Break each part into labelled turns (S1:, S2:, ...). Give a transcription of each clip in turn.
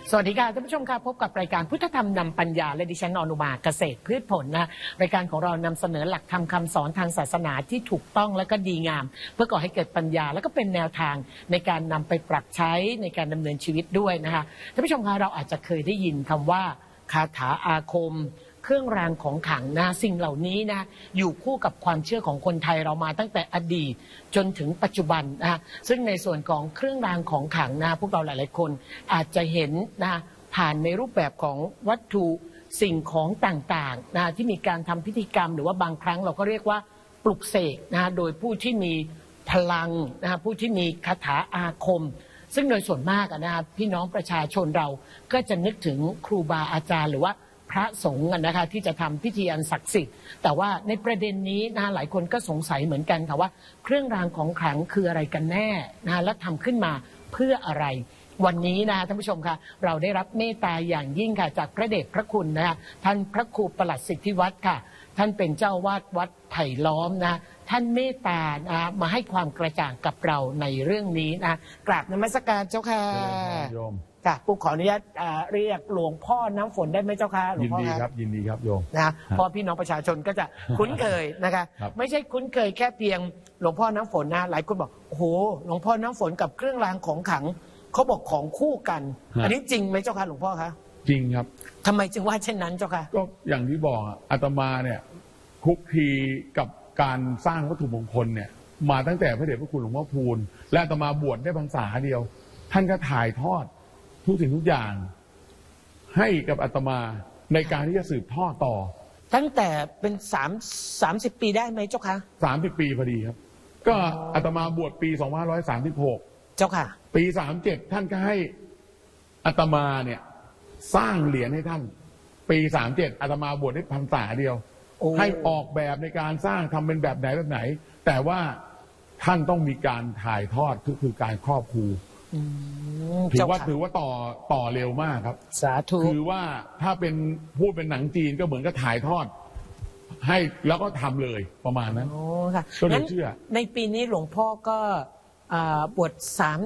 S1: สวัสดีค่ะท่านผู้ชมค่ะพบกับรายการพุทธธรรมนำปัญญาและดิฉันอนุมาเกษตรพืชผลนะรายการของเรานำเสนอหลักธรรมคำสอนทางศาสนาที่ถูกต้องและก็ดีงามเพื่อก่อให้เกิดปัญญาและก็เป็นแนวทางในการนำไปปรับใช้ในการดำเนินชีวิตด้วยนะคะท่านผู้ชมคะเราอาจจะเคยได้ยินคำว่าคาถาอาคมเครื่องรางของขลังนะสิ่งเหล่านี้นะอยู่คู่กับความเชื่อของคนไทยเรามาตั้งแต่อดีตจนถึงปัจจุบันนะซึ่งในส่วนของเครื่องรางของขลังนะพวกเราหลายๆคนอาจจะเห็นนะผ่านในรูปแบบของวัตถุสิ่งของต่างๆนะที่มีการทำพิธีกรรมหรือว่าบางครั้งเราก็เรียกว่าปลุกเสกนะโดยผู้ที่มีพลังนะผู้ที่มีคาถาอาคมซึ่งโดยส่วนมากนะครับพี่น้องประชาชนเราก็จะนึกถึงครูบาอาจารย์หรือว่าพระสงฆ์นะคะที่จะทำพิธีอันศักดิ์สิทธิ์แต่ว่าในประเด็นนี้นะหลายคนก็สงสัยเหมือนกันค่ะว่าเครื่องรางของขลังคืออะไรกันแน่นะและทำขึ้นมาเพื่ออะไรวันนี้นะท่านผู้ชมค่ะเราได้รับเมตตาอย่างยิ่งค่ะจากพระเดชพระคุณนะคะท่านพระครูประหลัดสิทธิวัฒน์ค่ะท่านเป็นเจ้าวาดวัดไผ่ล้อมนะท่านเมตตานะมาให้ความกระจ่างกับเราในเรื่องนี้นะกราบนมัสการเจ้าค่ะค่ะปุ๊กขออนุญาตเรียกหลวงพ่อน้ำฝนได้ไหมเจ้าค่ะหลวงพ่อครับ
S2: ยินดีครับโยม
S1: นะเพราะพี่น้องประชาชนก็จะคุ้นเคยนะคะไม่ใช่คุ้นเคยแค่เพียงหลวงพ่อน้ำฝนนะหลายคนบอกโอ้โหหลวงพ่อน้ำฝนกับเครื่องรางของขลังเขาบอกของคู่กันอันนี้จริงไหมเจ้าค่ะหลวงพ่อคะ
S2: จริงครับ
S1: ทำไมจึงว่าเช่นนั้นเจ้าค่ะ
S2: ก็อย่างที่บอกอาตมาเนี่ยคุกคีกับการสร้างวัตถุมงคลเนี่ยมาตั้งแต่พระเดชพระคุณหลวงพ่อพูนและอาตมาบวชได้พรรษาเดียวท่านก็ถ่ายทอดทุกสิ่งทุกอย่างให้กับอาตมาในการที่จะสืบทอดต่อ
S1: ตั้งแต่เป็น30 ปีได้ไหมเจ้าค่ะ
S2: 30 ปีพอดีครับก็อาตมาบวชปี2536
S1: เจ้าค่ะ
S2: ปี37ท่านก็ให้อาตมาเนี่ยสร้างเหรียญให้ท่านปี37อาตมาบวชได้พรรษาเดียวให้ออกแบบในการสร้างทำเป็นแบบไหนแต่ว่าท่านต้องมีการถ่ายทอดคือการครอบครูถือว่าต่อเร็วมากครับ
S1: สาธุ
S2: คือว่าถ้าเป็นพูดเป็นหนังจีนก็เหมือนกับถ่ายทอดให้แล้วก็ทำเลยประมาณนั้น
S1: ก็เลยเชื่อในปีนี้หลวงพ่อก็บวช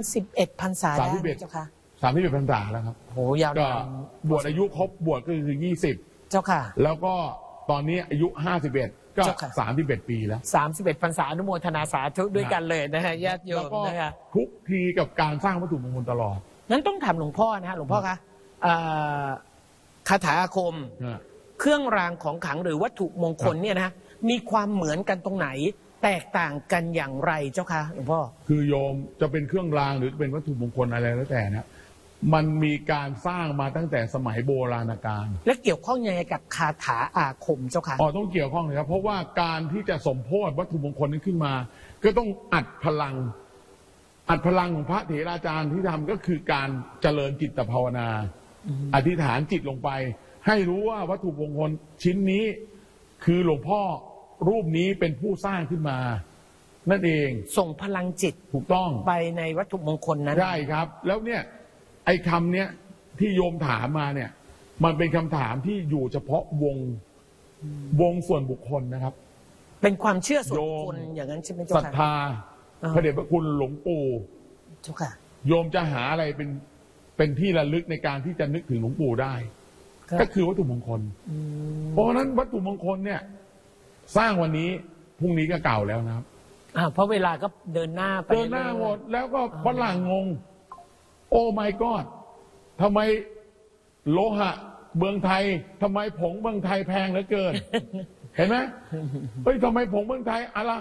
S1: 31 พรรษาแล้วเจ้าค่ะ
S2: 31 พรรษาแล้วครับ
S1: โหยาวนาน
S2: บวชอายุครบบวชก็คือ20
S1: เจ้าค่ะ
S2: แล้วก็ตอนนี้อายุ51ก็31 ปีแล้ว
S1: 31 พรรษาอนุโมทนาสาธุด้วยกันเลยนะฮะญาติโยมนะคะ
S2: ทุกทีกับการสร้างวัตถุมงคลตลอด
S1: นั้นต้องถามหลวงพ่อนะฮะหลวงพ่อคะคาถาอาคมเครื่องรางของขลังหรือวัตถุมงคลเนี่ยนะมีความเหมือนกันตรงไหนแตกต่างกันอย่างไรเจ้าคะหลวงพ่อ
S2: คือโยมจะเป็นเครื่องรางหรือเป็นวัตถุมงคลอะไรแล้วแต่นะมันมีการสร้างมาตั้งแต่สมัยโบราณกาล
S1: และเกี่ยวข้องยังไงกับคาถาอาคมเจ้าค่ะ
S2: ต้องเกี่ยวข้องเลยครับเพราะว่าการที่จะสมโพธิวัตถุมงคลนี้ขึ้นมาก็ต้องอัดพลังของพระเถราจารย์ที่ทำก็คือการเจริญจิตภาวนาอธิษฐานจิตลงไปให้รู้ว่าวัตถุมงคลชิ้นนี้คือหลวงพ่อรูปนี้เป็นผู้สร้างขึ้นมานั่นเอง
S1: ส่งพลังจิต
S2: ถูกต้อง
S1: ไปในวัตถุมงคลนั้น
S2: ใช่ครับแล้วเนี่ยไอ้คำเนี้ยที่โยมถามมาเนี่ยมันเป็นคำถามที่อยู่เฉพาะวงส่วนบุคคลนะครับ
S1: เป็นความเชื่อส่วนบุคคลอย่างนั้นใช่ไหมเจ้าค่ะ
S2: ศรัทธาพระเดชพระคุณหลวงปู่
S1: เจ้าค่ะ
S2: โยมจะหาอะไรเป็นที่ระลึกในการที่จะนึกถึงหลวงปู่ได้ก็คือวัตถุมงคลเพราะฉะนั้นวัตถุมงคลเนี่ยสร้างวันนี้พรุ่งนี้ก็เก่าแล้วนะครับ
S1: เพราะเวลาก็เดินหน้า
S2: หมดแล้วก็ฝรั่งงงโอ้ my god ทำไมโลหะเมืองไทยทำไมผงเมืองไทยแพงเหลือเกิน เห็นไหมเฮ้ยทำไมผงเมืองไทยอะไร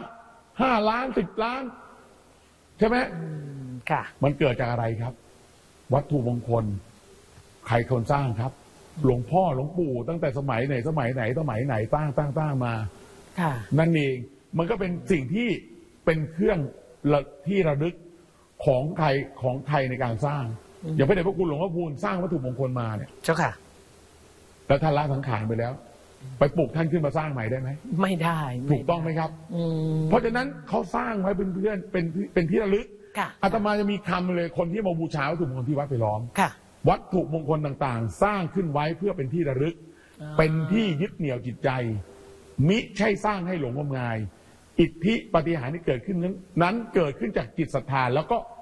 S2: 5 ล้าน10 ล้านใช่ไหม
S1: ค่ะ
S2: มันเกิดจากอะไรครับวัตถุมงคลใครคนสร้างครับหลวงพ่อหลวงปู่ตั้งแต่สมัยไหนสมัยไหนตั้งมานั่นเองมันก็เป็นสิ่งที่เป็นเครื่องที่ระลึกของไทยในการสร้างอย่างพระเดชพระคุณหลวงพ่อพูนสร้างวัตถุมงคลมาเนี่ย
S1: เจ้าค่ะ
S2: แล้วท่านละสังขารไปแล้วไปปลุกท่านขึ้นมาสร้างใหม่ได้ไหม
S1: ไม่ได้
S2: ถูกต้องไหมครับเพราะฉะนั้นเขาสร้างไว้เป็นเพื่อนเป็นที่ระลึกอาตมาจะมีคำเลยคนที่มาบูชาวัตถุมงคลที่วัดไผ่ล้อมวัตถุมงคลต่างๆสร้างขึ้นไว้เพื่อเป็นที่ระลึกเป็นที่ยึดเหนี่ยวจิตใจมิใช่สร้างให้หลงงมงายอิทธิปาฏิหาริย์ที่เกิดขึ้นนั้นเกิดขึ้นจากจิตศรัทธาแล้วก็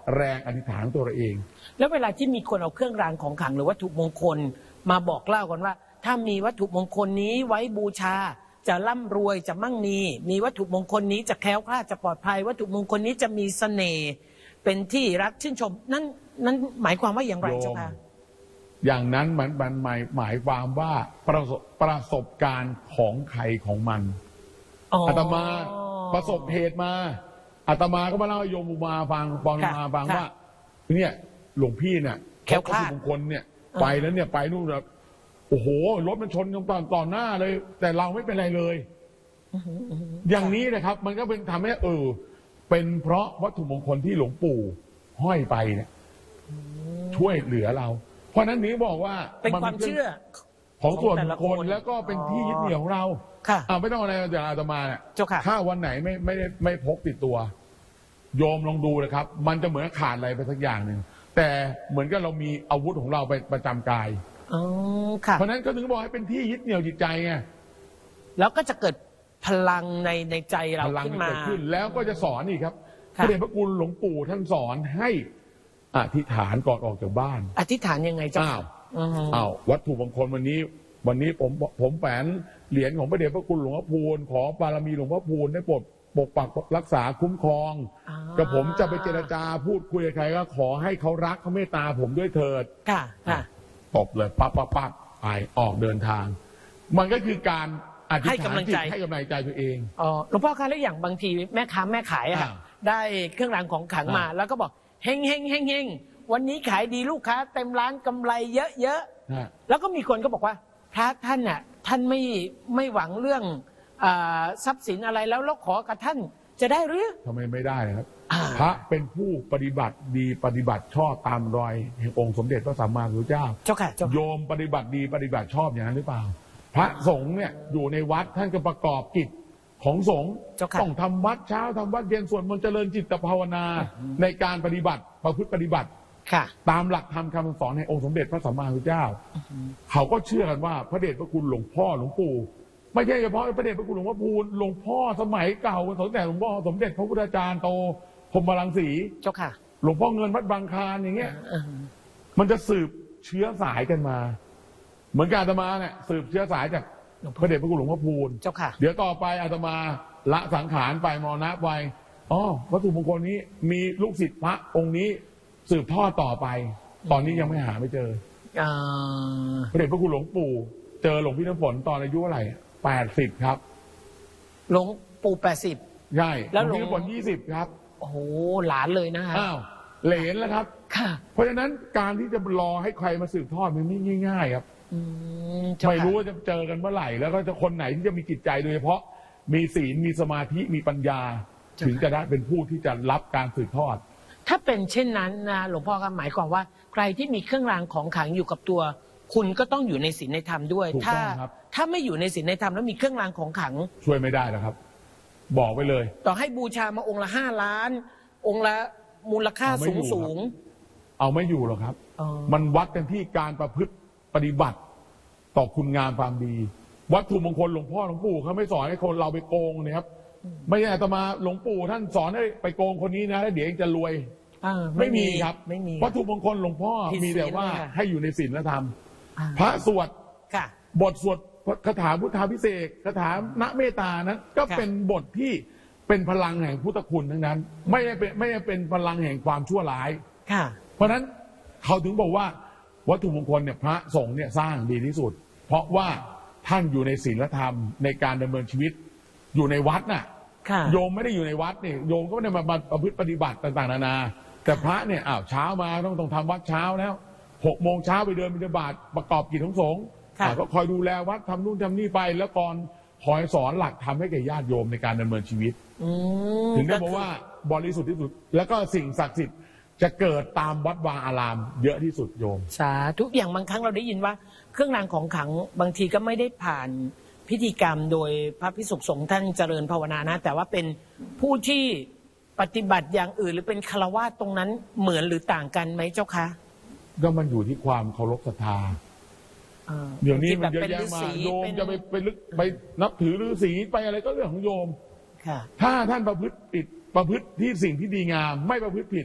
S2: แรงอธิษฐานของตัวเราเอง
S1: แล้วเวลาที่มีคนเอาเครื่องรางของขลังหรือวัตถุมงคลมาบอกเล่ากันว่า ถ้ามีวัตถุมงคลนี้ไว้บูชาจะร่ำรวยจะมั่งมีวัตถุมงคลนี้จะแคล้วคลาดจะปลอดภัยวัตถุมงคลนี้จะมีเสน่ห์เป็นที่รักชื่นชมนั่นหมายความว่าอย่างไรเจ้าค่ะ
S2: อย่างนั้นมันหมายความว่าประสบการณ์ของใครของมันอาตมาประสบเหตุมาอาตมาก็มาเล่าให้โยมอุมาฟังว่าเนี่ยหลวงพี่เนี่ย
S1: แคล้วคลาด
S2: วัตถุมงคลเนี่ยไปแล้วเนี่ยไปนู่นแบบโอ้โหรถมันชนกันต่อหน้าเลย แต่เราไม่เป็นไรเลยอย่างนี้นะครับ มันก็เป็นทำให้เป็นเพราะวัตถุมงคลที่หลวงปู่ห้อยไปเนี่ยช่วยเหลือเราเพราะนั้นนี้บอกว่า
S1: เป็นความเชื่อ
S2: ของส่วนบุคคลแล้วก็เป็นที่ยึดเหนี่ยวของเรา
S1: ค่ะ
S2: ไม่ต้องอะไรอย่างอาตมาเนี่ย
S1: เจ้าค่ะ
S2: ถ้าวันไหนไม่พกติดตัว โยมลองดูนะครับ มันจะเหมือนขาดอะไรไปสักอย่างหนึ่งแต่เหมือนกับเรามีอาวุธของเราไปประจำกาย
S1: อ๋อค่ะ
S2: เพราะนั้นก็ถึงบอกให้เป็นที่ยึดเหนี่ยวจิตใจไง
S1: แล้วก็จะเกิดพลังในใจเรา
S2: พลัง
S1: ขึ้น
S2: มัน
S1: มา
S2: เกิดขึ้นแล้วก็จะสอนอีกครับพ
S1: ค่ะ
S2: ระเดชพระคุณหลวงปู่ท่านสอนให้อธิษฐานก่อนออกจากบ้าน
S1: อธิษฐานยังไงเจ้าค่ะ
S2: วัตถุมงคลวันนี้ผมแฝงเหรียญของพระเดชพระคุณหลวงพ่อพูนขอบารมีหลวงพ่อพูนได้ปกปักรักษาคุ้มครองกับผมจะไปเจรจาพูดคุยกับใครก็ขอให้เขารักเขาเมตตาผมด้วยเถิด
S1: ค่ะค่ะ
S2: ตบเลยปั๊บไปออกเดินทาง มันก็คือการอธิษฐานจิตให้กำลังใจตัวเอง
S1: อ๋อหลวงพ่อคะแล้วอย่างบางทีแม่ค้าแม่ขายอะค่ะได้เครื่องรางของขลังมา แล้วก็บอกเฮงวันนี้ขายดีลูกค้าเต็มร้านกำไรเยอะแล้วก็มีคนก็บอกว่าพระท่านน่ะท่านไม่หวังเรื่องทรัพย์สินอะไรแล้วขอกับท่านจะได้หรือ
S2: ทำไมไม่ได้ครับพระเป็นผู้ปฏิบัติดีปฏิบัติชอบตามรอยแห่งองค์สมเด็จพระสัมมาสัมพุทธเจ้าโยมปฏิบัติดีปฏิบัติชอบอย่างนั้นหรือเปล่าพระสงฆ์เนี่ยอยู่ในวัดท่านก็ประกอบกิจของสงฆ์ต้องทำวัดเช้าทำวัดเย็นสวดมนต์เจริญจิตภาวนาในการปฏิบัติประพฤติปฏิบัติตามหลักธรรมคำสอนในองค์สมเด็จพระสัมมาสัมพุทธเจ้าเขาก็เชื่อกันว่าพระเดชพระคุณหลวงพ่อหลวงปู่ไม่ใช่เฉพาะพระเดชพระคุณหลวงพ่อพูนหลวงพ่อสมัยเก่าตั้งแต่หลวงพ่อสมเด็จพระพุทธจารย์โตพรหมรังสีหลวงพ่อเงินวัดบางคลานอย่างเงี้ยมันจะสืบเชื้อสายกันมาเหมือนกับอาตมาเนี่ยสืบเชื้อสายจากพระเดชพระคุณหลวงพ่อพูนเดี๋ยวต่อไปอาตมาละสังขารไปมรณะไปวัตถุมงคลนี้มีลูกศิษย์พระองค์นี้สืบทอดต่อไปตอนนี้ยังไม่หาไม่เจอพระเดชพระคุณหลวงปู่เจอหลวงพี่น้ำฝนตอนอายุอะไร80ครับ
S1: หลวงปู่80
S2: ใช่แล้วหลวงพี่น้ำฝน20ครับ
S1: โอ้โหหลานเลยนะฮะ
S2: เหลนแล้วครับเพราะฉะนั้นการที่จะรอให้ใครมาสืบทอดมันไม่ง่ายๆครับไม่รู้ว่าจะเจอกันเมื่อไหร่แล้วก็จะคนไหนที่จะมีจิตใจโดยเฉพาะมีศีลมีสมาธิมีปัญญาถึงจะได้เป็นผู้ที่จะรับการสืบทอด
S1: ถ้าเป็นเช่นนั้นนะหลวงพ่อก็หมายความว่าใครที่มีเครื่องรางของขลังอยู่กับตัวคุณก็ต้องอยู่ในศีลในธรรมด้วยถ้าไม่อยู่ในศีลในธรรมแล้วมีเครื่องรางของขลัง
S2: ช่วยไม่ได้แล้วครับบอกไปเลย
S1: ต่อให้บูชามาองค์ละ5 ล้านองค์ละมูลค่าสูง
S2: เอาไม่อยู่หรอกครับมันวัดกันที่การประพฤติปฏิบัติต่อคุณงามความดีวัตถุมงคลหลวงพ่อหลวงปู่เขาไม่สอนให้คนเราไปโกงนะครับไม่ใช่อาตมาหลวงปู่ท่านสอนให้ไปโกงคนนี้นะแล้วเดี๋ยวเองจะรวยไม่มีครับวัตถุมงคลหลวงพ่อมีแต่ว่าให้อยู่ในศีลธรรมพระสวดบทสวดคาถาพุทธาภิเษกคาถาณเมตตานั้นก็เป็นบทที่เป็นพลังแห่งพุทธคุณทั้งนั้นไม่ได้เป็นพลังแห่งความชั่วร้ายเพราะฉะนั้นเขาถึงบอกว่าวัตถุมงคลเนี่ยพระสงฆ์เนี่ยสร้างดีที่สุดเพราะว่าท่านอยู่ในศีลธรรมในการดำเนินชีวิตอยู่ในวัดน่ะโยมไม่ได้อยู่ในวัดเนี่ยโยมก็ไม่ได้มาประพฤติปฏิบัติต่างๆนานาแต่พระเนี่ยเช้ามาต้องทำวัดเช้าแล้ว6 โมงเช้าไปเดินบิณฑบาตประกอบกิจของสงฆ์ก็คอยดูแลวัดทำนู่นทำนี่ไปแล้วก่อนคอยสอนหลักทำให้แก่ญาติโยมในการดำเนินชีวิตถึงได้บอกว่าบริสุทธิ์ที่สุดแล้วก็สิ่งศักดิ์สิทธิ์จะเกิดตามวัดวาอารามเยอะที่สุดโยม
S1: สาธุอย่างบางครั้งเราได้ยินว่าเครื่องรางของขลังบางทีก็ไม่ได้ผ่านพิธีกรรมโดยพระภิกษุสงฆ์ท่านเจริญภาวนานะแต่ว่าเป็นผู้ที่ปฏิบัติอย่างอื่นหรือเป็นฆราวาสตรงนั้นเหมือนหรือต่างกันไหมเจ้าคะ
S2: ก็มันอยู่ที่ความเคารพศรัทธาเดี๋ยวนี้มันเยอะแยะมาโยมจะไปนับถือฤาษีไปอะไรก็เรื่องของโยมถ้าท่านประพฤติที่สิ่งที่ดีงามไม่ประพฤติผิด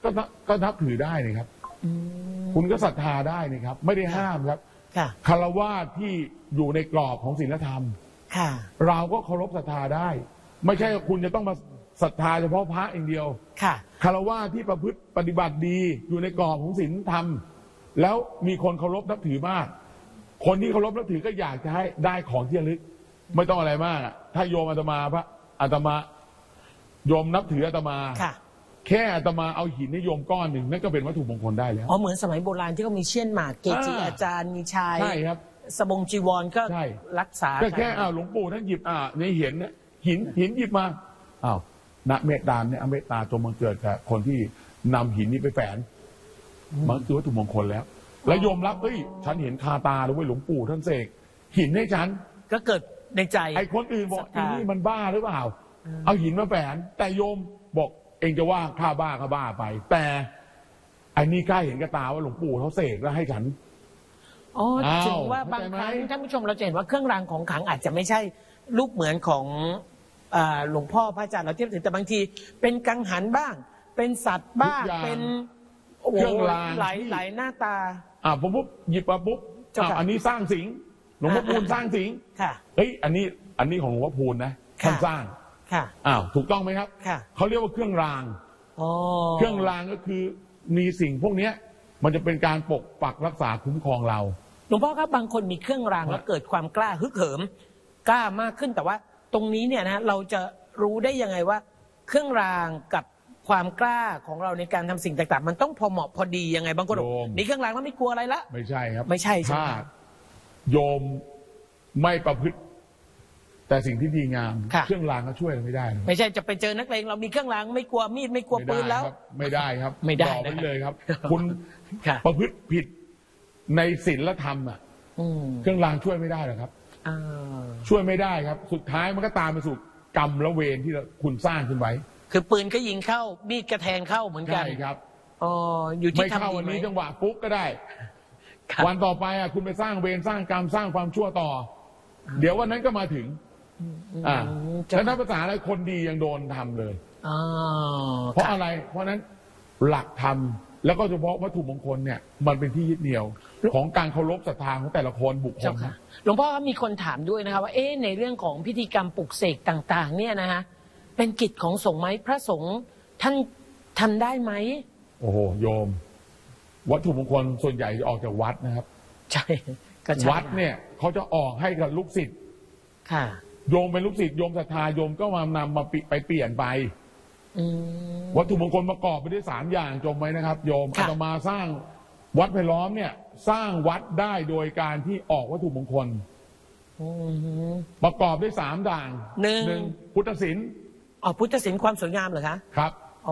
S2: ก็นับถือได้นี่ครับคุณก็ศรัทธาได้นี่ครับไม่ได้ห้ามครับฆราวาสที่อยู่ในกรอบของศีลธรรมเราก็เคารพศรัทธาได้ ไม่ใช่คุณจะต้องมาศรัทธาเฉพาะพระอย่างเดียวฆราวาสที่ประพฤติปฏิบัติดีอยู่ในกรอบของศีลธรรมแล้วมีคนเคารพนับถือมากคนที่เคารพนับถือก็อยากจะให้ได้ของที่ระลึกไม่ต้องอะไรมากถ้าโยมอาตมาพระอาตมาโยมนับถืออาตมาแค่อาตมาเอาหินให้โยมก้อนหนึ่งนั่นก็เป็นวัตถุมงคลได้แล้ว
S1: เหมือนสมัยโบราณที่เขามีเชี่ยนหมากเกจิอาจารย์มีชาย
S2: ใช่ครับ
S1: สบงจีวรก็รักษา
S2: แค่หลวงปู่ท่านหยิบในหินหินหยิบมาณเมตตาเนี่ยเมตตาจงบังเกิดกับคนที่นำหินนี้ไปแฝงมันคือวัตถุมงคลแล้วโยมรับฉันเห็นคาตาเลยว่าหลวงปู่ท่านเสกหินให้ฉัน
S1: ก็เกิดในใจ
S2: ไอ้คนอื่นบอกนี่มันบ้าหรือเปล่าเอาหินมาแฝงแต่โยมบอกเองจะว่าข้าบ้าไปแต่ไอ้นี่กล้าเห็นกับตาว่าหลวงปู่เขาเสกแล้วให้ฉัน
S1: ถึงว่าบางครั้งท่านผู้ชมเราจะเห็นว่าเครื่องรางของขลังอาจจะไม่ใช่รูปเหมือนของหลวงพ่อพระอาจารย์เราเทียบถึงแต่บางทีเป็นกังหันบ้างเป็นสัตว์บ้างเป็น
S2: เครื่องราง
S1: หลายหน้าตา
S2: ผมปุ๊บหยิบมาปุ๊บอันนี้สร้างสิงหลวงพ่อพูนสร้างสิงอันนี้ของหลวงพ่อพูนนะท่านสร้างถูกต้องไหมครับเขาเรียกว่าเครื่องรางเครื่องรางก็คือมีสิ่งพวกนี้มันจะเป็นการปกปักรักษาคุ้มครองเรา
S1: หลวงพ่อครับบางคนมีเครื่องรางแล้วเกิดความกล้าฮึกเหิมกล้ามากขึ้นแต่ว่าตรงนี้เนี่ยนะเราจะรู้ได้ยังไงว่าเครื่องรางกับความกล้าของเราในการทำสิ่งต่างๆมันต้องพอเหมาะพอดียังไงบางคนมีเครื่องรางแล้วไม่กลัวอะไรละ
S2: ไม่ใช่ครับ
S1: ไม่ใช่
S2: ถ้าโยมไม่ประพฤติแต่สิ่งที่ดีงามเครื่องรางก็ช่วยเราไม่ได้
S1: ไม่ใช่จะไปเจอนักเลงเรามีเครื่องรางไม่กลัวมีดไม่กลัวปืนแล้ว
S2: ไม่ได้ครับ
S1: ไม่ได้
S2: เลยครับคุณประพฤติผิดในศีลธรรมเครื่องรางช่วยไม่ได้หรอกครับช่วยไม่ได้ครับสุดท้ายมันก็ตามไปสู่กรรมและเวรที่คุณสร้างขึ้นไว้
S1: คือปืนก็ยิงเข้ามีดกระแทงเข้าเหมือนกัน
S2: ใช่ครับ
S1: อยู่ที่ทำดีไหม
S2: ไม่เข้าวันนี้จังหวะปุ๊บก็ได้วันต่อไปคุณไปสร้างเวรสร้างกรรมสร้างความชั่วต่อเดี๋ยววันนั้นก็มาถึงแล้วถ้าภาษาอะไรคนดียังโดนทำเลยเพราะอะไรเพราะนั้นหลักธรรมแล้วก็เฉพาะวัตถุมงคลเนี่ยมันเป็นที่ยึดเหนี่ยวของการเคารพศรัทธาของแต่ละคนบุคคล
S1: หลวงพ่อมีคนถามด้วยนะคะว่าในเรื่องของพิธีกรรมปลุกเสกต่างๆเนี่ยนะฮะเป็นกิจของสงฆ์ไหมพระสงฆ์ท่านทำได้ไหม
S2: โอ้โหโยมวัตถุมงคลส่วนใหญ่จะออกจากวัดนะครับ
S1: ใช่
S2: วัดเนี่ยเขาจะออกให้กับลูกศิษย์โยมเป็นลูกศิษย์โยมศรัทธาโยมก็มานำมาไปเปลี่ยนไปวัตถุมงคลประกอบไปด้วย3 อย่างจมไว้นะครับโยมอาตมาสร้างวัดไผ่ล้อมเนี่ยสร้างวัดได้โดยการที่ออกวัตถุมงคลประกอบด้วย3 ด่าง1พุทธศิลป์
S1: พุทธศิลป์ความสวยงามเหรอคะ
S2: ครับ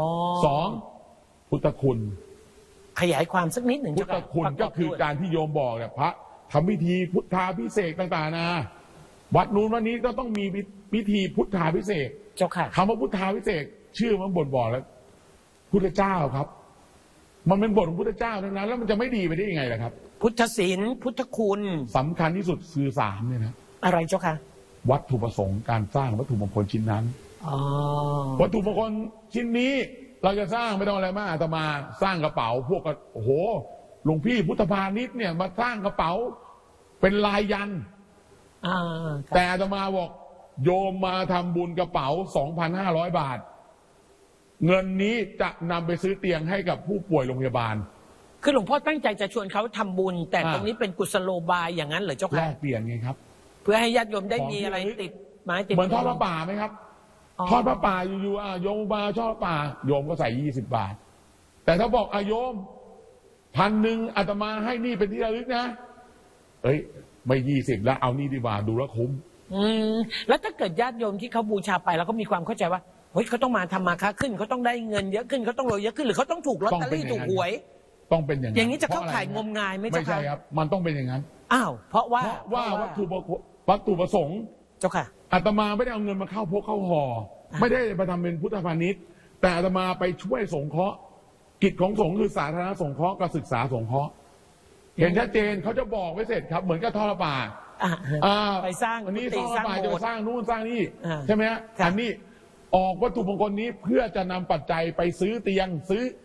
S2: 2พุทธคุณ
S1: ขยายความสักนิดหนึ่ง
S2: พุทธคุณก็คือการที่โยมบอกเนี่ยพระทำพิธีพุทธาพิเศษต่างๆนะวัดนู้นวันนี้ก็ต้องมีพิธีพุทธาพิเศษ
S1: เจ้าค่ะ
S2: คำว่าพุทธาพิเศษชื่อมันบ่นบอกแล้วพุทธเจ้าครับมันเป็นบทของพุทธเจ้าทั้งนั้นแล้วมันจะไม่ดีไปได้ยังไงล่ะครับ
S1: พุทธศีลพุทธคุณ
S2: สำคัญที่สุดคือ3เนี่ยนะ
S1: อะไรเจ้าค่ะ
S2: วัตถุประสงค์การสร้างวัตถุมงคลชิ้นนั้นวัตถุมงคลชิ้นนี้เราจะสร้างไม่ต้องอะไรมากอาตมาสร้างกระเป๋าพวกโอ้โหหลวงพี่พุทธพาณิชย์เนี่ยมาสร้างกระเป๋าเป็นลายยันแต่อาตมาบอกโยมมาทำบุญกระเป๋า 2,500 บาทเงินนี้จะนำไปซื้อเตียงให้กับผู้ป่วยโรงพยาบาล
S1: คือหลวงพ่อตั้งใจจะชวนเขาทำบุญแต่ตรงนี้เป็นกุศโลบายอย่างนั้นเหรอเจ้าค่ะ
S2: แลกเปลี่ยนไงครับ
S1: เพื่อให้ญาติโยมได้มีอะไรติดไม้ติด
S2: เหมือนทอดพระป่าไหมครับทอดพระป่าอยู่โยมมาทอดพระป่าโยมก็ใส่20 บาทแต่ถ้าบอกโยม1,000อาตมาให้นี่เป็นที่ระลึกนะไม่20แล้วเอานี่ดีกว่าดูแล้วคุ้ม
S1: แล้วถ้าเกิดญาติโยมที่เขาบูชาไปแล้วก็มีความเข้าใจว่าเฮ้ยเขาต้องมาทำมาค้าขึ้นเขาต้องได้เงินเยอะขึ้นเขาต้องรวยเยอะขึ้นหรือเขาต้องถูกลอตเตอรี่ถูกหวย
S2: ต้องเป็นอย่าง
S1: นี้จะเข้าข่ายงมงายไหมเจ้าค่ะ
S2: ไม่ใช่ครับมันต้องเป็นอย่างนั้น
S1: เพราะว่า
S2: วัตถุประสงค์
S1: เจ้าค่ะ
S2: อาตมาไม่ได้เอาเงินมาเข้าพกเข้าห่อไม่ได้ไปทำเป็นพุทธพาณิชย์แต่อาตมาไปช่วยสงเคราะห์กิจของสงฆ์คือสาธารณสงเคราะห์กับศึกษาสงเคราะห์เห็นชัดเจนเขาจะบอกไว้เสร็จครับเหมือนกับทอดป่า
S1: ไปสร้าง
S2: อันนี้ทอดป่าจะสร้างนู่นสร้างนี่ใช่ไหมฮะอันนี้ออกวัตถุมงคลนี้เพื่อจะนำปัจจัยไปซื้อเตียงซื้อ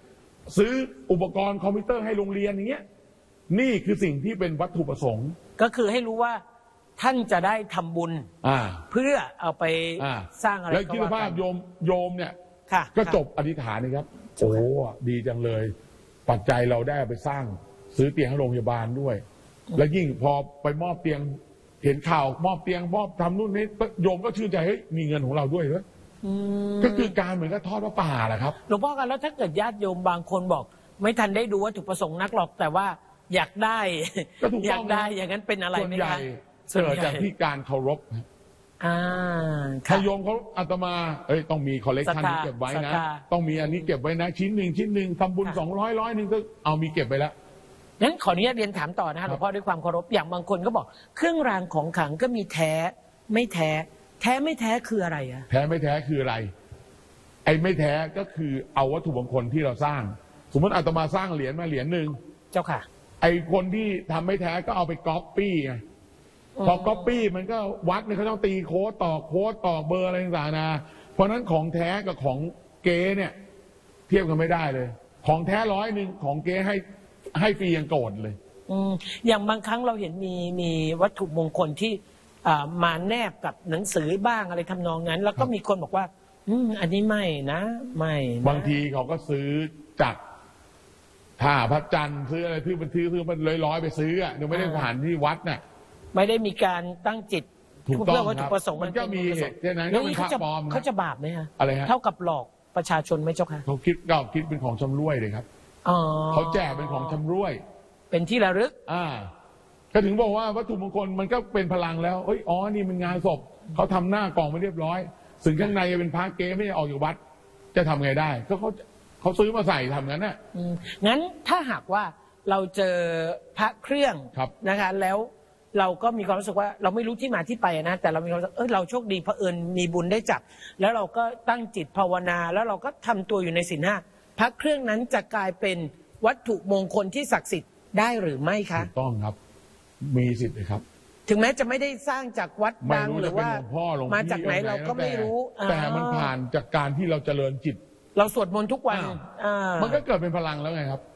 S2: ซื้ออุปกรณ์คอมพิวเตอร์ให้โรงเรียนอย่างเงี้ยนี่คือสิ่งที่เป็นวัตถุประสงค์
S1: ก็คือให้รู้ว่าท่านจะได้ทำบุญเพื่อเอาไปสร้างอะไร
S2: แล้วคิดภาพโยมเนี่ยก็จบอธิษฐานนี่ครับโอ้ดีจังเลยปัจจัยเราได้ไปสร้างซื้อเตียงให้โรงพยาบาลด้วยแล้วยิ่งพอไปมอบเตียงเห็นข่าวมอบเตียงมอบทำนู่นนี่โยมก็ชื่นใจเฮ้ยมีเงินของเราด้วยเหรอก็คือการเหมือนกับทอดพระป่าแหละครับ
S1: หลวงพ่อกันแล้วถ้าเกิดญาติโยมบางคนบอกไม่ทันได้ดูวัตถุประสงค์นักหรอกแต่ว่าอยากได้อยากได้อย่างนั้นเป็นอะไรไหมคะ
S2: ส่วนใหญ่เกิดจากที่การเคารพถ้าโยมเขาอาตมาต้องมีคอลเลกชันนี้เก็บไว้นะต้องมีอันนี้เก็บไว้นะชิ้นหนึ่งทำบุญ200 100ก็เอามีเก็บไปแล้ว
S1: นั้นขออนุญาตเรียนถามต่อนะหลวงพ่อด้วยความเคารพอย่างบางคนก็บอกเครื่องรางของขลังก็มีแท้ไม่แท้แท้ไม่แท้คืออะไรอะ
S2: แท้ไม่แท้คืออะไรไอ้ไม่แท้ก็คือเอาวัตถุมงคลที่เราสร้างสมมติอาตมาสร้างเหรียญมาเหรียญหนึ่ง
S1: เจ้าค่ะ
S2: ไอ้คนที่ทำไม่แท้ก็เอาไปก๊อปปี้ไงพอก๊อปปี้มันก็วัดเนี่ยเขาต้องตีโค้ดต่อเบอร์อะไรต่างๆนะเพราะนั้นของแท้กับของเก๊เนี่ยเทียบกันไม่ได้เลยของแท้100ของเก๊ให้ฟรียังโกรธเลย
S1: อย่างบางครั้งเราเห็นมีวัตถุมงคลที่มาแนบกับหนังสือบ้างอะไรทำนองนั้นแล้วก็มีคนบอกว่าอันนี้ไม่นะไม่
S2: บางทีเขาก็ซื้อจากท่าพระจันทร์ซื้ออะไรที่มันซื้อมันร้อยไปซื้ออ่ะยังไม่ได้ผ่านที่วัดน่ะ
S1: ไม่ได้มีการตั้งจิต
S2: ถูกต้อง
S1: วัตถุประสงค์
S2: มันก็มีเหตุเช่นนั้นก็เป็นพระปลอม
S1: เขาจะบาปไหมฮะ
S2: อะไรฮะ
S1: เท่ากับหลอกประชาชนไหมเจ้าค่ะ
S2: เขาคิดเป็นของชำร่วยเลยครับเขาแจกเป็นของชำร่วย
S1: เป็นที่ระลึก
S2: ก็ถึงบอกว่าวัตถุมงคลมันก็เป็นพลังแล้วนี่มันงานศพเขาทำหน้ากล่องไม่เรียบร้อยถึงข้างในเป็นพระเก๊ไม่ได้ออกจากวัดจะทำไงได้ก็เขาซื้อมาใส่ทำงั้นน่ะ
S1: งั้นถ้าหากว่าเราเจอพระเครื่องนะคะแล้วเราก็มีความรู้สึกว่าเราไม่รู้ที่มาที่ไปนะแต่เรามีความรู้สึกเราโชคดีเผอิญมีบุญได้จับแล้วเราก็ตั้งจิตภาวนาแล้วเราก็ทำตัวอยู่ในศีลห้าพระเครื่องนั้นจะกลายเป็นวัตถุมงคลที่ศักดิ์สิทธิ์ได้หรือไม่คะ
S2: ถูกต้องครับมีสิทธิ์เลยครับ
S1: ถึงแม้จะไม่ได้สร้างจากวัดดังหรือว่ามาจากไหนเราก็ไม่รู้
S2: แต่มันผ่านจากการที่เราเจริญจิต
S1: เราสวดมนต์ทุกวัน
S2: มันก็เกิดเป็นพลังแล้วไงครับ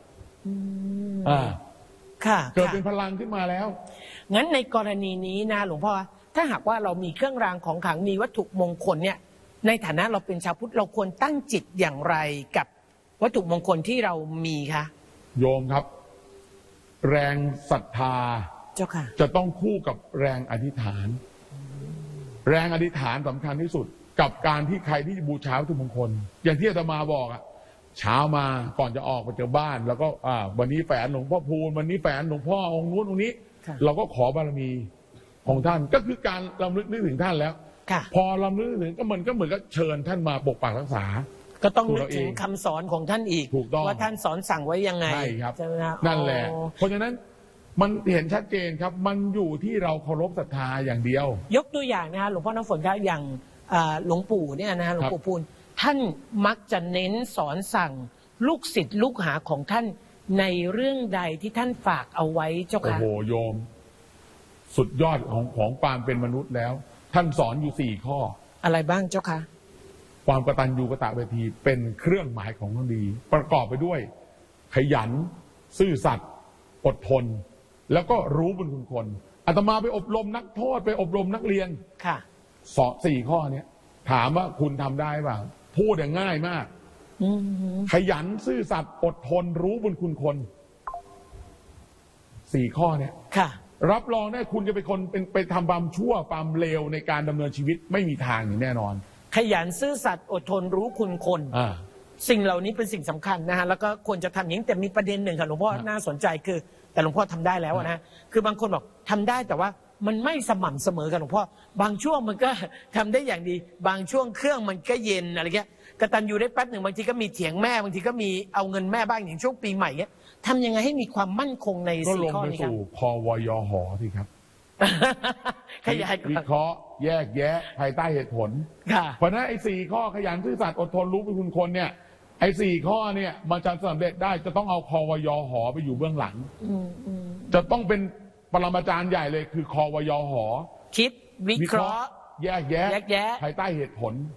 S2: เกิดเป็นพลังขึ้นมาแล้ว
S1: งั้นในกรณีนี้นะหลวงพ่อถ้าหากว่าเรามีเครื่องรางของขลังมีวัตถุมงคลเนี่ยในฐานะเราเป็นชาวพุทธเราควรตั้งจิตอย่างไรกับวัตถุมงคลที่เรามีคะ
S2: โยมครับแรงศรัทธา
S1: เจ้าค่ะ
S2: จะต้องคู่กับแรงอธิษฐานแรงอธิษฐานสำคัญที่สุดกับการที่ใครที่บูชาวัตถุมงคลอย่างที่อาตมาบอกเช้ามาก่อนจะออกไปเจอบ้านแล้วก็วันนี้แฝนหลวงพ่อพูนวันนี้แฝนหลวงพ่อองค์นู้นองค์นี้เราก็ขอบารมีของท่านก็คือการรำลึกนึกถึงท่านแล้วพอรำลึกถึงก็มันก็เหมือนกับเชิญท่านมาปกปักรักษา
S1: ก็ต้องนึกถึงคำสอนของท่านอีกว่าท่านสอนสั่งไว้ยังไง
S2: ใช่ครับนั่นแหละเพราะฉะนั้นมันเห็นชัดเจนครับมันอยู่ที่เราเคารพศรัทธาอย่างเดียวย
S1: กตัวอย่างนะหลวงพ่อน้ำฝนครับอย่างหลวงปู่เนี่ยนะหลวงปู่พูนท่านมักจะเน้นสอนสั่งลูกศิษย์ลูกหาของท่านในเรื่องใดที่ท่านฝากเอาไว้เจ้าค่ะ
S2: โอ้โหโยมสุดยอดของความเป็นมนุษย์แล้วท่านสอนอยู่4 ข้อ
S1: อะไรบ้างเจ้าค่ะ
S2: ความกตัญญูกตเวทีเป็นเครื่องหมายของคนดีประกอบไปด้วยขยันซื่อสัตย์อดทนแล้วก็รู้บุญคุณคนอาตมาไปอบรมนักโทษไปอบรมนักเรียน
S1: ค่ะ
S2: 4 ข้อนี้ถามว่าคุณทำได้เปล่าพูดอย่างง่ายมากขยันซื่อสัตย์อดทนรู้บุญคุณคน4 ข้อเนี้ย
S1: ค่ะ
S2: รับรองได้คุณจะเป็นคนไปทำความชั่วความเลวในการดำเนินชีวิตไม่มีทางอย่างแน่นอน
S1: ขยันซื่อสัตย์อดทนรู้คุณคนสิ่งเหล่านี้เป็นสิ่งสำคัญนะฮะแล้วก็ควรจะทำอย่างนี้แต่มีประเด็นหนึ่งค่ะหลวงพ่อน่าสนใจคือแต่หลวงพ่อทำได้แล้วนะคือบางคนบอกทำได้แต่ว่ามันไม่สม่ำเสมอกันหลวงพ่อบางช่วงมันก็ทำได้อย่างดีบางช่วงเครื่องมันก็เย็นอะไรเงี้ยกตัญญูได้แป๊บหนึ่งบางทีก็มีเถียงแม่บางทีก็มีเอาเงินแม่บ้างอย่างช่วงปีใหม่เงี้ยทำยังไงให้มีความมั่นคงใน4 ข้อนี้ครับ
S2: ก็ลงไปสู่ควยหสิครับ
S1: ขยาย
S2: วิเคราะห์แยกแยะภายใต้เหตุผลเพราะนั้นไอ้4 ข้อขยันซื่อสัตย์อดทนรู้บุญคุณคนเนี่ยไอ้4 ข้อเนี่ยมันจะสำเร็จได้จะต้องเอาควยหไปอยู่เบื้องหลังจะต้องเป็นปรมาจารย์ใหญ่เลยคือควยห
S1: คิดวิเคราะห์
S2: แยกแยะภายใต้เหตุผล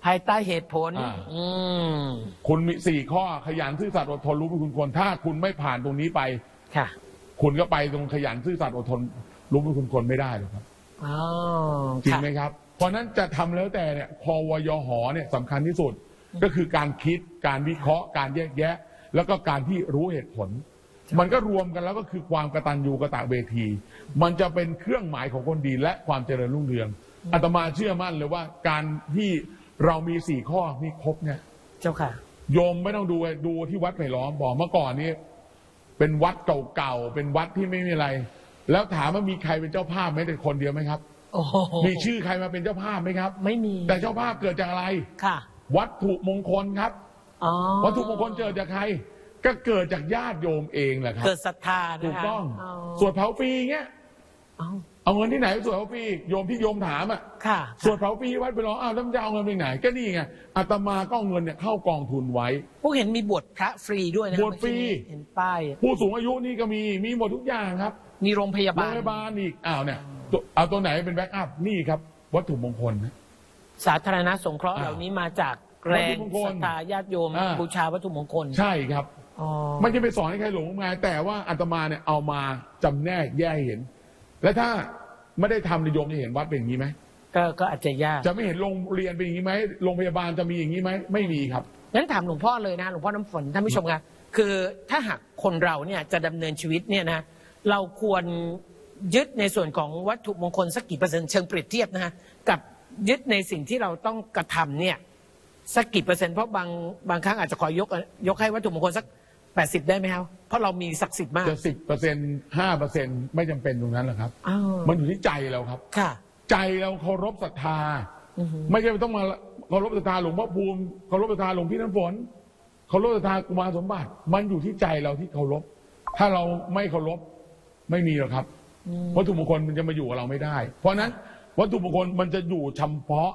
S1: ภายใต้เหตุผล
S2: คุณมี4 ข้อขยันซื่อสัตย์อดทนรู้บุญคุณคนถ้าคุณไม่ผ่านตรงนี้ไป
S1: ค่ะ
S2: คุณก็ไปตรงขยันซื่อสัตย์อดทนรู้บุญคุณคนไม่ได้หรอกครับจริงไหมครับเพราะนั้นจะทำแล้วแต่เนี่ยควยหเนี่ยสำคัญที่สุดก็คือการคิดการวิเคราะห์การแยกแยะแล้วก็การที่รู้เหตุผลมันก็รวมกันแล้วก็คือความกตัญญูกตเวทีมันจะเป็นเครื่องหมายของคนดีและความเจริญรุ่งเรืองอาตมาเชื่อมั่นเลยว่าการที่เรามี4 ข้อนี้ครบเนี่ย
S1: เจ้าค่ะ
S2: โยมไม่ต้องดูที่วัดไผ่ล้อมบอกเมื่อก่อนนี้เป็นวัดเก่าๆเป็นวัดที่ไม่มีอะไรแล้วถามว่ามีใครเป็นเจ้าภาพไหมแต่คนเดียวไหมครับมีชื่อใครมาเป็นเจ้าภาพไหมครับ
S1: ไม่มี
S2: แต่เจ้าภาพเกิดจากอะไร
S1: ค่ะ
S2: วัตถุมงคลครับวัตถุมงคลเกิดจากใครก็เกิดจากญาติโยมเองแหละครับ
S1: เกิดศรัทธา
S2: ถูกต้องสวดเผาฟรีเงี้ยเอาเงินที่ไหนสวดเผาฟรีโยมที่โยมถามอ่ะสวดเผาฟรีวัดไปร้องแล้วจะเอาเงินไปไหนก็นี่ไงอาตมาก็เอาเงินเนี่ยเข้ากองทุนไว้
S1: พวกเห็นมีบวชพระฟรีด้วยนะ
S2: บวชฟรี
S1: เห็นป้าย
S2: ผู้สูงอายุนี่ก็มีหมดทุกอย่างครับ
S1: มีโรงพยาบา
S2: ลอีกเนี่ยเอาตัวไหนเป็นแบ็กอัพนี่ครับวัตถุมงคลนะ
S1: สาธารณสงเคราะห์เหล่านี้มาจากแรงศรัทธาญาติโยมบูชาวัตถุมงคล
S2: ใช่ครับมันจะไปสอนให้ใครหลงงานแต่ว่าอาตมาเนี่ยเอามาจำแนกแยกเห็นและถ้าไม่ได้ทำในโยมจะเห็นวัดเป็นอย่างนี้ไหม
S1: ก็อาจจะยาก
S2: จะไม่เห็นโรงเรียนเป็นอย่างนี้ไหมโรงพยาบาลจะมีอย่างนี้ไหมไม่มีครับ
S1: งั้นถามหลวงพ่อเลยนะหลวงพ่อน้ำฝนท่านผู้ชมครับคือถ้าหากคนเราเนี่ยจะดำเนินชีวิตเนี่ยนะเราควรยึดในส่วนของวัตถุมงคลสักกี่เปอร์เซ็นต์เชิงเปรียบเทียบนะฮะกับยึดในสิ่งที่เราต้องกระทำเนี่ยสักกี่เปอร์เซ็นต์เพราะบางครั้งอาจจะขอยกให้วัตถุมงคลสัก80ได้ไหมครับเพราะเรามีศักดิ์สิทธิ์มาก
S2: จะ10% 5%ไม่จำเป็นตรงนั้นหรอกครับมันอยู่ที่ใจเราครับ
S1: ค่ะ
S2: ใจเราเคารพศรัทธาไม่ใช่ต้องมาเคารพศรัทธาหลวงพ่อภูมิเคารพศรัทธาหลวงพี่น้ำฝนเคารพศรัทธากุมารสมบัติมันอยู่ที่ใจเราที่เคารพถ้าเราไม่เคารพไม่มีหรอกครับวัตถุมงคลมันจะมาอยู่กับเราไม่ได้เพราะนั้นวัตถุมงคลมันจะอยู่เฉพาะ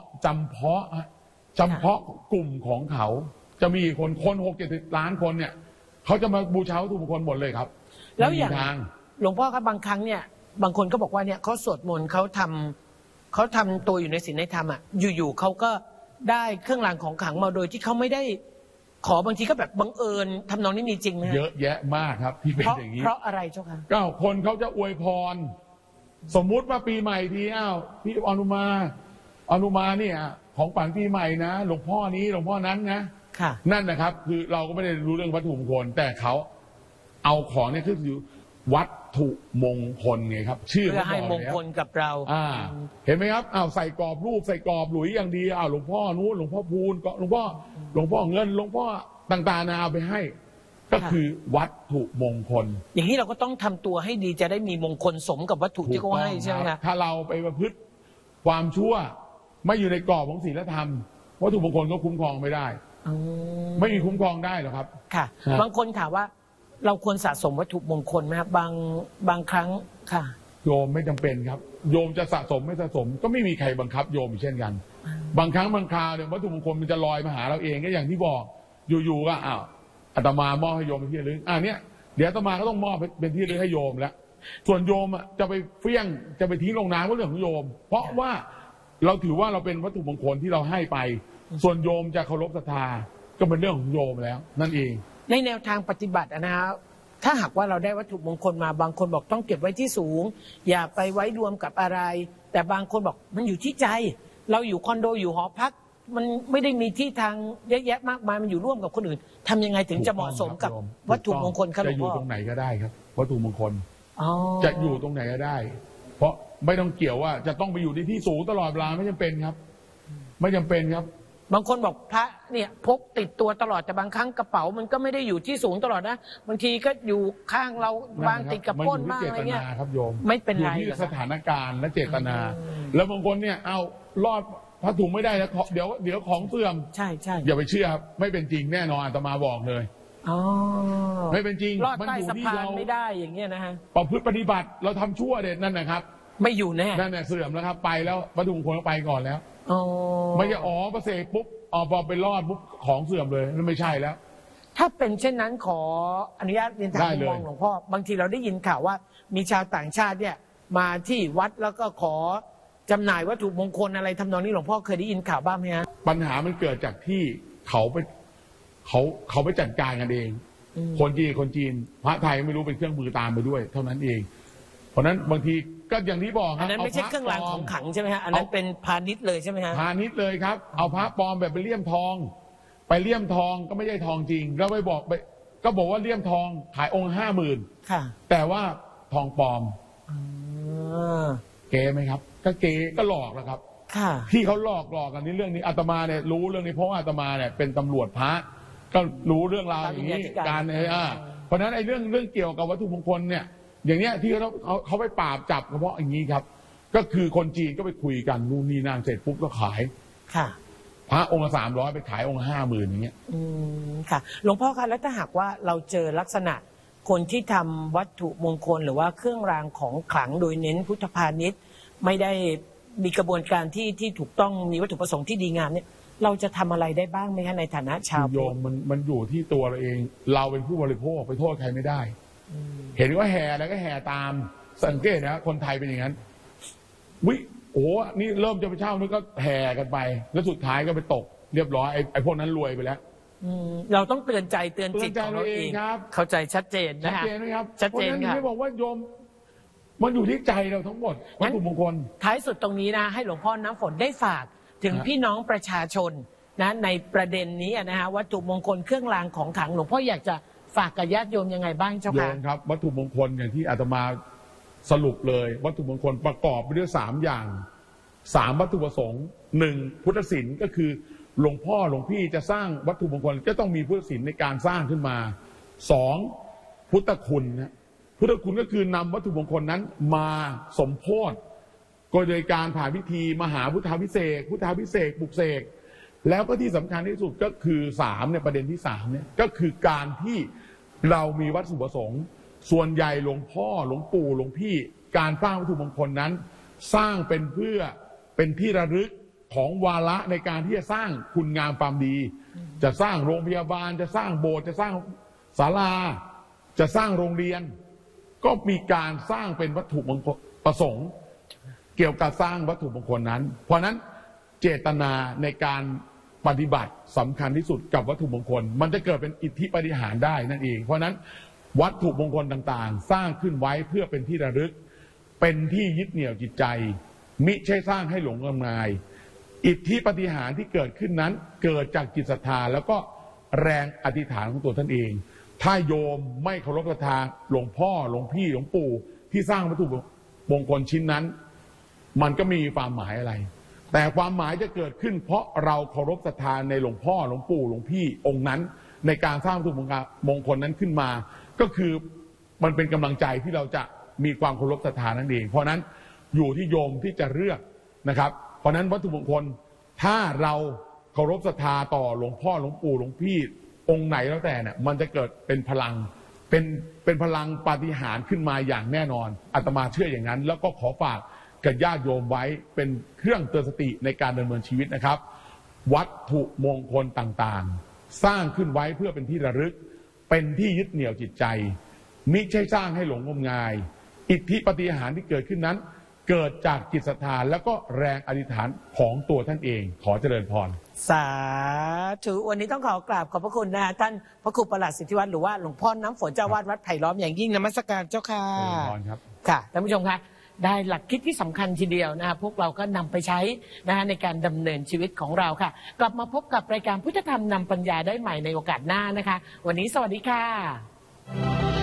S2: กลุ่มของเขาจะมีคน6-7 ล้านคนเนี่ยเขาจะมาบูชาวัตถุมงคลหมดเลยครับ
S1: แล้วอย่างหลวงพ่อครับบางครั้งเนี่ยบางคนก็บอกว่าเนี่ยเขาสวดมนต์เขาทำตัวอยู่ในศีลในธรรมอ่ะอยู่ๆเขาก็ได้เครื่องรางของขลังมาโดยที่เขาไม่ได้ขอบางทีก็แบบบังเอิญทำนองนี้มีจริงไหม
S2: เยอะแยะมากครับที่เป็นอย่างนี้
S1: เพราะอะไรเจ้าค่ะ
S2: ก็คนเขาจะอวยพรสมมุติว่าปีใหม่ทีพี่อนุมาเนี่ยของฝันปีใหม่นะหลวงพ่อนี้หลวงพ่อนั้นนะนั่นนะครับคือเราก็ไม่ได้รู้เรื่องวัตถุมงคลแต่เขาเอาของนี่คือวัตถุมงคลไงครับชื่อ
S1: เพื่อให้มงคลกับเรา
S2: เห็นไหมครับใส่กรอบรูปใส่กรอบหลุยอย่างดีหลวงพ่อนู้นหลวงพ่อพูนก็หลวงพ่อเงินหลวงพ่อต่างๆเอาไปให้ก็คือวัตถุมงคล
S1: อย่างนี้เราก็ต้องทำตัวให้ดีจะได้มีมงคลสมกับวัตถุที่เขาให้ใช่ไหมครับ
S2: ถ้าเราไปประพฤติความชั่วไม่อยู่ในกรอบของศีลธรรมวัตถุมงคลก็คุ้มครองไม่ได้ไม่มีคุ้มครองได้หรอกครับ
S1: ค่ะบางคนถามว่าเราควรสะสมวัตถุมงคลไหมครับบางครั้งค่ะ
S2: โยมไม่จำเป็นครับโยมจะสะสมไม่สะสมก็ไม่มีใครบังคับโยมเช่นกันบางครั้งบางคราวเนี่ยวัตถุมงคลมันจะลอยมาหาเราเองก็อย่างที่บอกอยู่ๆก็อาตมามอบให้โยมเป็นที่ระลึกเนี่ยเดี๋ยวอาตมาก็ต้องมอบเป็นที่ระลึกให้โยมแล้วส่วนโยมจะไปเฟี้ยงจะไปทิ้งลงน้ำก็เรื่องของโยมเพราะว่าเราถือว่าเราเป็นวัตถุมงคลที่เราให้ไปส่วนโยมจะเคารพศรัทธาก็เป็นเรื่องของโยมแล้วนั่นเอง
S1: ในแนวทางปฏิบัตินะครับถ้าหากว่าเราได้วัตถุมงคลมาบางคนบอกต้องเก็บไว้ที่สูงอย่าไปไว้รวมกับอะไรแต่บางคนบอกมันอยู่ที่ใจเราอยู่คอนโดอยู่หอพักมันไม่ได้มีที่ทางเยอะแยะมากมายมันอยู่ร่วมกับคนอื่นทำยังไงถึงจะเหมาะสมกับวัตถุมงคลครับหลวงพ่อ
S2: จะอยู่ตรงไหนก็ได้ครับวัตถุมงคลจะอยู่ตรงไหนก็ได้เพราะไม่ต้องเกี่ยวว่าจะต้องไปอยู่ในที่สูงตลอดเวลาไม่จำเป็นครับไม่จำเป็นครับ
S1: บางคนบอกพระเนี่ยพกติดตัวตลอดแต่บางครั้งกระเป๋ามันก็ไม่ได้อยู่ที่สูงตลอดนะบางทีก็อยู่ข้างเราวางติดกับก้นบ้างอะไรเงี้ย
S2: ครับโยม
S1: ไม่เป็นไร
S2: อยู่ที่สถานการณ์และเจตนาแล้วบางคนเนี่ยรอดพระถุงไม่ได้แล้วเดี๋ยวของเสื่อม
S1: ใช่
S2: อย่าไปเชื่อครับไม่เป็นจริงแน่นอนอาตมาบอกเลยไม่เป็นจริง
S1: รอดใต้สะพานไม่ได้อย่างเงี้ยนะฮะ
S2: ประพฤติปฏิบัติเราทำชั่วเด็ดนั่นนะครับ
S1: ไม่อยู่แน่
S2: นั่นเนี่ยเสื่อมแล้วครับไปแล้ววัตถุมงคลไปก่อนแล้วไม่ใช่ประเสริฐปุ๊บพอไปรอดปุ๊บของเสื่อมเลยนั่นไม่ใช่แล้ว
S1: ถ้าเป็นเช่นนั้นขออนุญาตเรียนถามมองหลวงพ่อบางทีเราได้ยินข่าวว่ามีชาวต่างชาติเนี่ยมาที่วัดแล้วก็ขอจำหน่ายวัตถุมงคลอะไรทำนองนี้หลวงพ่อเคยได้ยินข่าวบ้างไหมฮะ
S2: ปัญหามันเกิดจากที่เขาไปจัดการกันเอง คนจีนพระไทยไม่รู้เป็นเครื่องมือตามไปด้วย เท่านั้นเองเพราะนั้นบางทีก็อย่างที่บอกครับ
S1: อันนั้นไม่ใช่เครื่องรางของขลังใช่ไหมฮะอันนั้นเป็นพาณิชย์เลยใช่ไหมฮะ
S2: พาณิชย์เลยครับเอาพระปลอมแบบไปเลี่ยมทองก็ไม่ใช่ทองจริงแล้วก็บอกว่าเลี่ยมทองขายองค์50,000
S1: ค่ะ
S2: แต่ว่าทองปลอมเก๋ไหมครับก็เก๋ก็หลอกแล้วครับ
S1: ค่ะ
S2: ที่เขาหลอกกันนี่เรื่องนี้อาตมาเนี่ยรู้เรื่องนี้เพราะว่าอาตมาเนี่ยเป็นตำรวจพระก็รู้เรื่องราวอย่างนี้การเพราะฉะนั้นไอ้เรื่องเกี่ยวกับวัตถุมงคลเนี่ยอย่างเนี้ยที่เขาไปปราบจับเพราะอย่างนี้ครับก็คือคนจีนก็ไปคุยกันนู่นนี่นั่นเสร็จปุ๊บก็ขาย
S1: ค่ะ
S2: พระองค์ละ300ไปขายองค์ละ50,000อย่างเงี้ย
S1: ค่ะหลวงพ่อคะแล้วถ้าหากว่าเราเจอลักษณะคนที่ทำวัตถุมงคลหรือว่าเครื่องรางของขลังโดยเน้นพุทธพาณิชย์ไม่ได้มีกระบวนการที่ถูกต้องมีวัตถุประสงค์ที่ดีงามเนี่ยเราจะทำอะไรได้บ้างไหมคะในฐานะชาว
S2: โยมมันอยู่ที่ตัวเราเองเราเป็นผู้บริโภคไปโทษใครไม่ได้เห็นว่าแห่แล้วก็แห่ตามสังเกตนะคนไทยเป็นอย่างนั้นโอ้นี่เริ่มจะไปเช่านี่ก็แห่กันไปแล้วสุดท้ายก็ไปตกเรียบร้อยไอ้พวกนั้นรวยไปแล้ว
S1: เราต้องเตือนใจเตือนจิตของเราเอง
S2: ครับ
S1: เข้าใจชัดเจนนะ
S2: ชัดเจนไหมครับ
S1: ชัดเจนครับ
S2: ไม่บอกว่าโยมมันอยู่ที่ใจเราทั้งหมดวัตถุมงคล
S1: ท้ายสุดตรงนี้นะให้หลวงพ่อน้ำฝนได้ฝากถึงพี่น้องประชาชนนะในประเด็นนี้นะฮะวัตถุมงคลเครื่องรางของขลังหลวงพ่ออยากจะฝากกับญาติโยมยังไงบ้างเจ้าค่ะ
S2: โยมครับวัตถุมงคลอย่างที่อาตมาสรุปเลยวัตถุมงคลประกอบไปด้วย3 อย่าง3วัตถุประสงค์1พุทธศิลป์ก็คือหลวงพ่อหลวงพี่จะสร้างวัตถุมงคลก็ต้องมีพุทธศิลป์ในการสร้างขึ้นมา2พุทธคุณนะพุทธคุณก็คือนำวัตถุมงคลนั้นมาสมโภชก็โดยการผ่านพิธีมหาพุทธาภิเษกปลุกเสกแล้วก็ที่สำคัญที่สุดก็คือ3เนี่ยประเด็นที่3เนี่ยก็คือการที่เรามีวัตถุประสงค์ส่วนใหญ่หลวงพ่อหลวงปู่หลวงพี่การสร้างวัตถุมงคลนั้นสร้างเป็นเพื่อเป็นที่ระลึกของวาระในการที่จะสร้างคุณงามความดีจะสร้างโรงพยาบาลจะสร้างโบสถ์จะสร้างศาลาจะสร้างโรงเรียนก็มีการสร้างเป็นวัตถุมงคลประสงค์เกี่ยวกับสร้างวัตถุมงคลนั้นเพราะนั้นเจตนาในการปฏิบัติสำคัญที่สุดกับวัตถุมงคลมันจะเกิดเป็นอิทธิปาฏิหาริย์ได้นั่นเองเพราะนั้นวัตถุมงคลต่างๆสร้างขึ้นไว้เพื่อเป็นที่ระลึกเป็นที่ยึดเหนี่ยวจิตใจมิใช่สร้างให้หลงงมงายอิทธิปาฏิหาริย์ที่เกิดขึ้นนั้นเกิดจากจิตศรัทธาแล้วก็แรงอธิษฐานของตัวท่านเองถ้าโยมไม่เคารพศรัทธาหลวงพ่อหลวงพี่หลวงปู่ที่สร้างวัตถุมงคลชิ้นนั้นมันก็มีความหมายอะไรแต่ความหมายจะเกิดขึ้นเพราะเราเคารพศรัทธาในหลวงพ่อหลวงปู่หลวงพี่องค์นั้นในการสร้างวัตถุมงคลนั้นขึ้นมาก็คือมันเป็นกำลังใจที่เราจะมีความเคารพศรัทธานั่นเองเพราะนั้นอยู่ที่โยมที่จะเลือกนะครับเพราะนั้นวัตถุมงคลถ้าเราเคารพศรัทธาต่อหลวงพ่อหลวงปู่หลวงพี่องค์ไหนแล้วแต่เนี่ยมันจะเกิดเป็นพลังเป็นพลังปาฏิหาริย์ขึ้นมาอย่างแน่นอนอาตมาเชื่ออย่างนั้นแล้วก็ขอฝากกับญาติโยมไว้เป็นเครื่องเตือนสติในการดำเนินชีวิตนะครับวัตถุมงคลต่างๆสร้างขึ้นไว้เพื่อเป็นที่ระลึกเป็นที่ยึดเหนี่ยวจิตใจมิใช่สร้างให้หลงงมงายอิทธิปาฏิหาริย์ที่เกิดขึ้นนั้นเกิดจากจิตศรัทธาแล้วก็แรงอธิษฐานของตัวท่านเองขอเจริญพร
S1: สาธุวันนี้ต้องขอกราบขอบพระคุณนะท่านพระครูประหลัดสิทธิวัฒน์หรือว่าหลวงพ่อน้ำฝนเจ้าวาดวัดไผ่ล้อมอย่างยิ่งนมัสการเจ้าค่ะ
S2: เจริญพรครับ
S1: ค่ะท่านผู้ชมคะได้หลักคิดที่สำคัญทีเดียวนะพวกเราก็นำไปใช้นะในการดำเนินชีวิตของเราค่ะกลับมาพบกับรายการพุทธธรรมนำปัญญาได้ใหม่ในโอกาสหน้านะคะวันนี้สวัสดีค่ะ